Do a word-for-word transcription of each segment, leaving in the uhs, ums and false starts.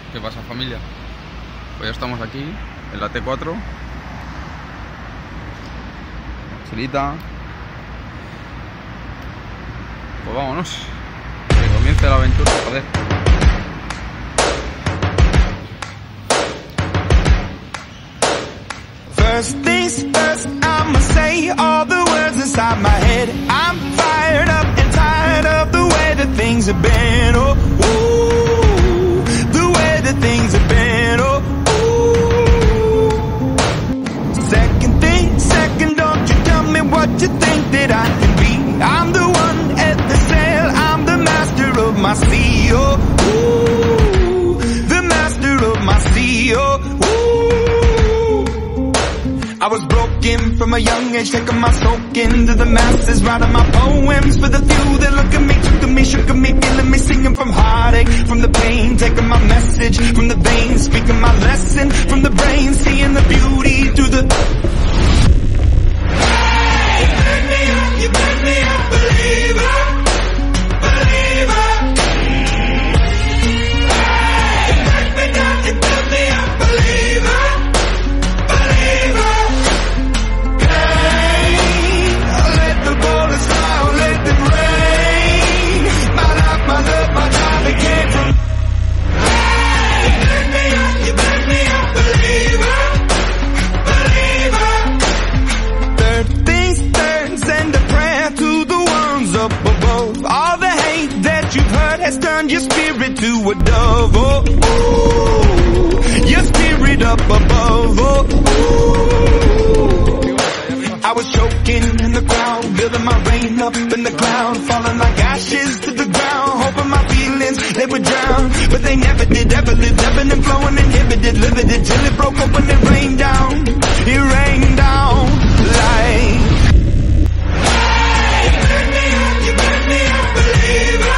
¿Qué pasa, familia? Pues ya estamos aquí en la T cuatro. Mochilita. Pues vámonos. Que comience la aventura, joder. First things first, I'ma say all the words inside my head. I'm fired up and tired of the way that things have been. Oh, ooh, the way that things have been. Oh, ooh. Second thing, second, don't you tell me what you think that I can be. I'm the one at the sail, I'm the master of my sea. Oh, ooh, the master of my sea. Oh, ooh. I was broken from a young age, taking my soak into the masses, writing my poems for the few that look at me, took to me, shook at me, feeling me, singing from heartache, from the pain, taking my message from the veins, speaking my lesson from the brain, seeing the beauty through the... Hey, you make me up, you make me up, believer, believer. Hey, you make me down, you build me up, believer, believer. Turn your spirit to a dove, oh, ooh, your spirit up above, oh, ooh. I was choking in the crowd, building my rain up in the cloud, falling like ashes to the ground, hoping my feelings, they would drown, but they never did, ever lived, ebbing and flowing, inhibited, limited, till it broke open and rained down, it rained down like... Hey, you make me up, you make me up, believer.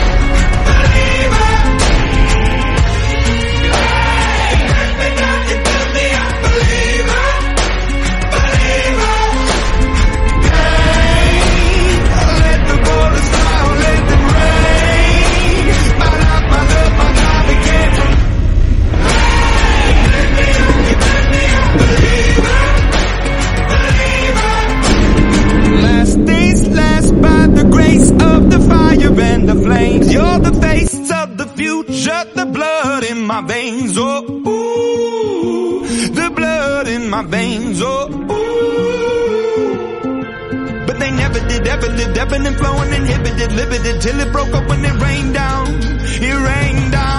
You're the face of the future, the blood in my veins, oh, ooh, the blood in my veins, oh, ooh. But they never did, ever lived, ebbing and flowing, inhibited, limited, till it broke up when it rained down, it rained down.